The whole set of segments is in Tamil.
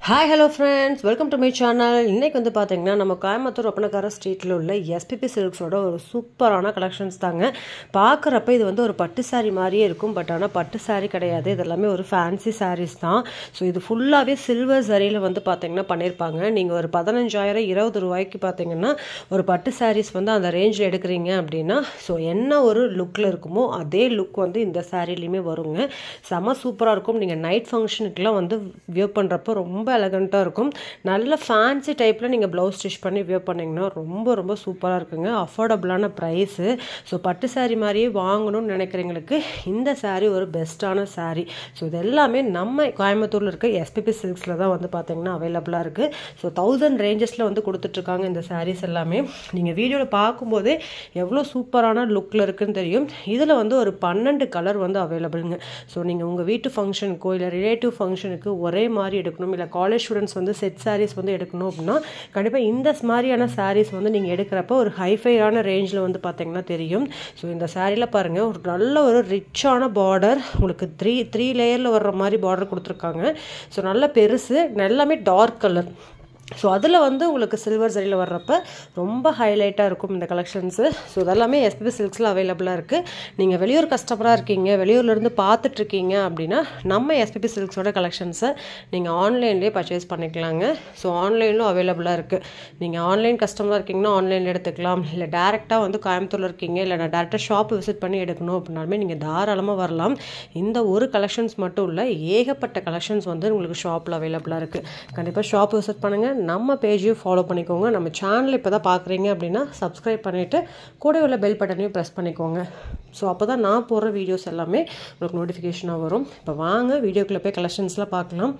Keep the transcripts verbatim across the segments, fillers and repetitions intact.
Hi hello friends, welcome to my channel. இன்னைக்கு வந்து பாத்தீங்கன்னா நம்ம கோயம்புத்தூர் ஒப்பனக்கார ஸ்ட்ரீட்ல உள்ள S P P Silksோட ஒரு சூப்பரான கலெக்ஷன்ஸ் தாங்க. பார்க்கறப்ப இது வந்து ஒரு பட்டு saree மாதிரியே இருக்கும், பட் ஆனா பட்டு saree கிடையாது. இது எல்லாமே ஒரு ஃபேன்சி sarees தான். சோ இது ஃபுல்லாவே சில்வர் ஜரியில வந்து பாத்தீங்கன்னா பண்ணிருப்பாங்க. நீங்க ஒரு பதினைந்தாயிரம் இருபது ரூபாய்க்கு பாத்தீங்கன்னா ஒரு பட்டு sarees வந்து அந்த ரேஞ்சில எடுக்கறீங்க அப்படினா சோ என்ன ஒரு லுக்ல இருக்குமோ அதே லுக் வந்து இந்த சாரிலயுமே வருங்க. செம சூப்பரா இருக்கும். நீங்க நைட் ஃபங்க்ஷனுக்குலாம் வந்து வியர் பண்றப்ப ரொம்ப எலகண்டா இருக்கும். நல்ல ஃபேன்சி டைப்ல நீங்க ப்ளவுஸ் ஸ்டிச் பண்ணி வியர் பண்ணீங்கன்னா ரொம்ப ரொம்ப சூப்பரா இருக்குங்க. அஃபோர்டபிளான பிரைஸ். சோ பட்டு saree மாதிரியே வாங்கணும்னு நினைக்கிறவங்களுக்கு இந்த saree ஒரு பெஸ்டான saree. சோ இது எல்லாமே நம்ம கோயம்புத்தூர்ல இருக்க S P P Silksல தான் வந்து பாத்தீங்கன்னா அவேலபிளா இருக்கு. சோ ஆயிரம் ரேஞ்சஸ்ல வந்து கொடுத்துட்டு இருக்காங்க இந்த sarees எல்லாமே. நீங்க வீடியோல பாக்கும்போதே எவ்வளவு சூப்பரான லுக்ல இருக்குன்னு தெரியும். இதுல வந்து ஒரு பன்னிரண்டு கலர் வந்து அவேலபிள்ங்க. சோ நீங்க உங்க வீட்டு ஃபங்க்ஷனுக்கோ இல்ல ரிலேட்டிவ் ஃபங்க்ஷனுக்கு ஒரே மாதிரி எடுக்கணும், இல்ல காலேஜ் ஸ்டூடண்ட்ஸ் வந்து செட் sarees வந்து எடுக்கணும் அப்படினா கண்டிப்பா இந்த மாதிரியான sarees வந்து நீங்க எடுக்கறப்ப ஒரு ஹைஃபையான ரேஞ்சில வந்து பாத்தீங்கன்னா தெரியும். சோ இந்த sareeல பாருங்க ஒரு நல்ல ஒரு ரிச்சான பார்டர், உங்களுக்கு மூன்று மூன்று லேயர்ல வர்ற மாதிரி பார்டர் கொடுத்திருக்காங்க. சோ நல்ல பெருசு, எல்லாமே டார்க் கலர். சோ அதுல வந்து உங்களுக்கு சில்வர் ஜரியில வர்றப்ப ரொம்ப ஹைலைட்டா இருக்கும் இந்த கலெக்ஷன்ஸ். சோ இதெல்லாமே S P P Silksல அவேலபிளா இருக்கு. நீங்க வெளியூர் கஸ்டமரா இருக்கீங்க, வெளியூர்ல இருந்து பார்த்துட்டு இருக்கீங்க அப்படினா நம்ம S P P Silksோட கலெக்ஷன்ஸை நீங்க ஆன்லைன்லயே பர்ச்சேஸ் பண்ணிக்கலாங்க. சோ ஆன்லைன்லயும் அவேலபிளா இருக்கு. நீங்க ஆன்லைன் கஸ்டமரா இருக்கீங்கன்னா ஆன்லைன்ல எடுத்துக்கலாம், இல்ல டைரக்டா வந்து கோயம்புத்தூர்ல இருக்கீங்க இல்ல நான் டைரக்டா ஷாப் விசிட் பண்ணி எடுக்கணும் அப்படினாலுமே நீங்க தாராளமா வரலாம். இந்த ஒரு கலெக்ஷன்ஸ் மட்டும் இல்ல, ஏகப்பட்ட கலெக்ஷன்ஸ் வந்து உங்களுக்கு ஷாப்ல அவேலபிளா இருக்கு. கண்டிப்பா ஷாப் விசிட் பண்ணுங்க. நம்ம பேஜையும் ஃபாலோ பண்ணிக்கோங்க. நம்ம சேனல் இப்போதான் பார்க்குறீங்க அப்படின்னா சப்ஸ்கிரைப் பண்ணிவிட்டு கூட உள்ள பெல் பட்டனையும் ப்ரெஸ் பண்ணிக்கோங்க. ஸோ அப்போ தான் நான் போடுற வீடியோஸ் எல்லாமே உங்களுக்கு நோட்டிஃபிகேஷனாக வரும். இப்போ வாங்க வீடியோக்குள்ளே போய் கலெக்ஷன்ஸ்லாம் பார்க்கலாம்.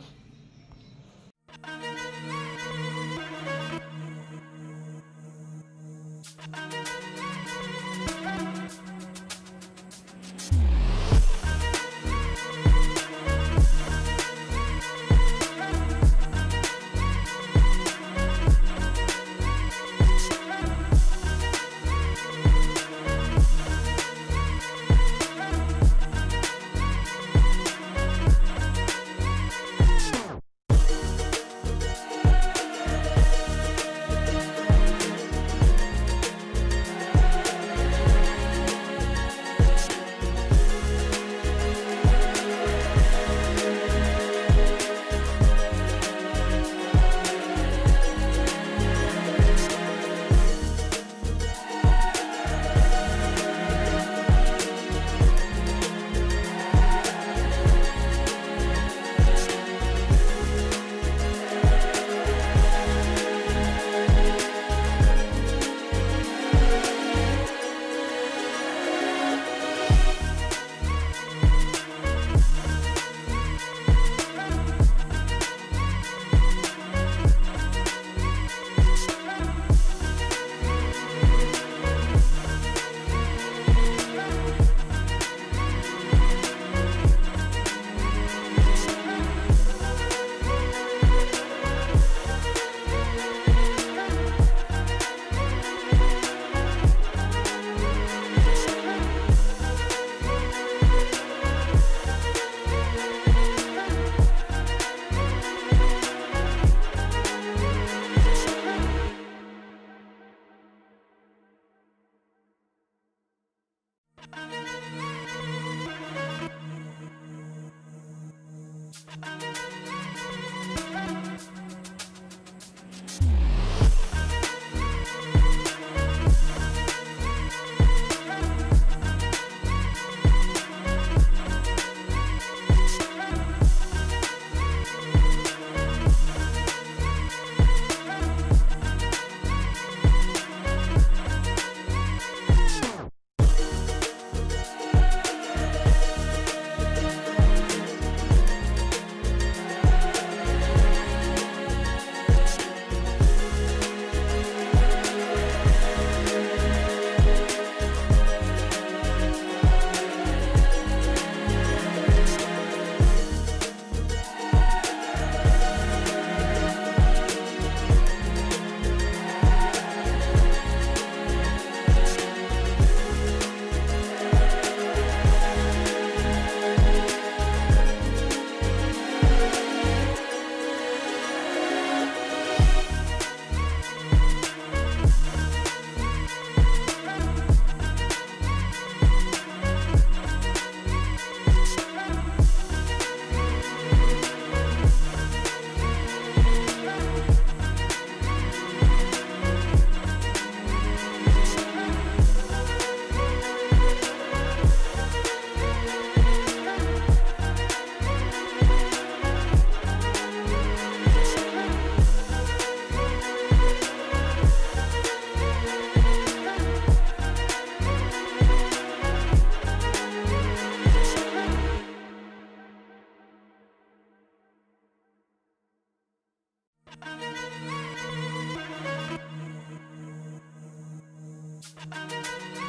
Thank you.